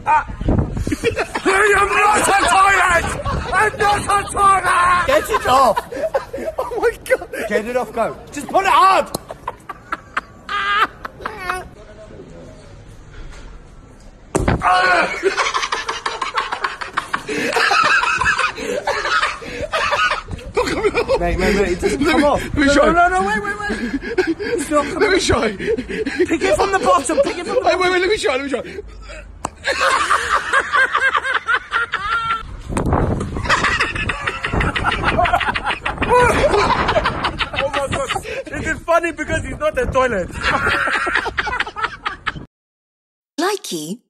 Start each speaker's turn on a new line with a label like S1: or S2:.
S1: I am not a toilet! I'm not a toilet!
S2: Get it off! Oh my God! Get it off, go. Just pull it hard! Mate, it doesn't come off.
S1: Let me try.
S2: No, wait. It's not coming.
S1: Let me try.
S2: Pick it from the bottom,
S1: Wait, let me try.
S2: Oh my God. It is funny because he's not a toilet.
S3: Likey